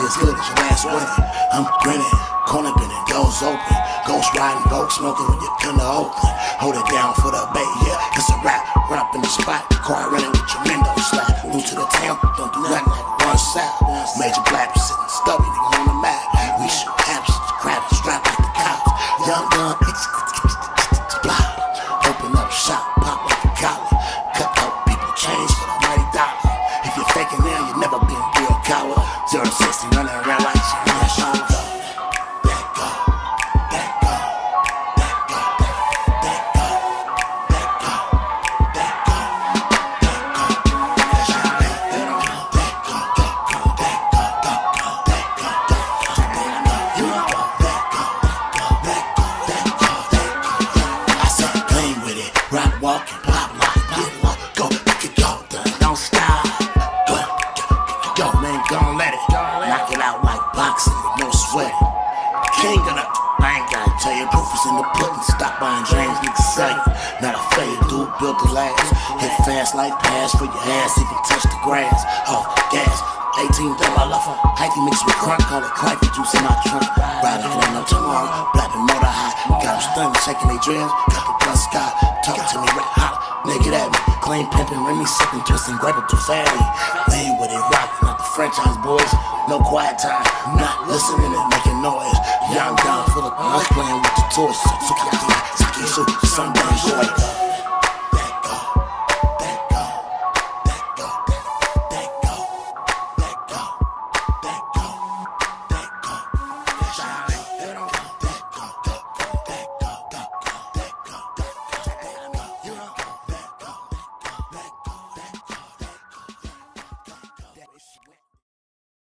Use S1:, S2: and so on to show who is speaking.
S1: as good as your last winning. I'm grinning, corner bending, doors open. Ghost riding, boat smoking when you come to Oakland. Hold it down for the Bay, yeah, it's a rap. Run up in the spot, car running with your windows slack. New to the town, don't do nothing like run south. Major black sitting stubby, nigga on the map. We shoot caps, crap, strap like the cops. Young gun, blah. Open up shop, pop like a collar. Cut out people change for the mighty dollar. If you're faking now, you never been real coward. 0 to 60 running around like shit. Rock, walking, pop, lock, get lock, go, get go, don't stop. Go, man, gon' let it. Knock it out like boxing with no sweat. King of the, I ain't gotta tell you, proof is in the pudding. Stop buying dreams, niggas sell you. Not a fade, dude, built the last. Hit fast like pass for your ass, even touch the grass. Off gas, 18 double love her. Hyphy mixed with crunk, call it Clifey juice in my trunk. Riding it up tomorrow, blapping motor high. Got them stunned, shaking they dreams, got the bus sky. Talk to me right hot, naked at me. Clean pimpin', Remy sippin', twistin', grab it too fatty. Lane with it rockin', not the franchise boys. No quiet time, not listening and making noise. Young down full of guns, playin' with the toys. Suki, Sunday, boy.